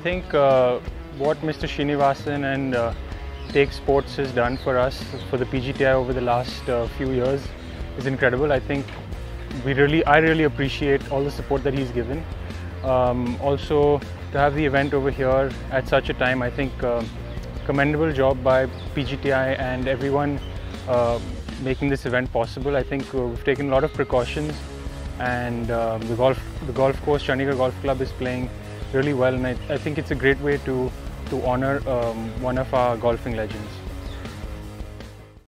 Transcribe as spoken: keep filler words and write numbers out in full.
think uh, what Mister Srinivasan and uh, Take Sports has done for us, for the P G T I over the last uh, few years, is incredible. I think we really, I really appreciate all the support that he's given. Um, also, to have the event over here at such a time, I think uh, commendable job by P G T I and everyone uh, making this event possible. I think uh, we've taken a lot of precautions, and um, the golf, the golf course, Chandigarh Golf Club, is playing really well, and I, I think it's a great way to to honor um, one of our golfing legends.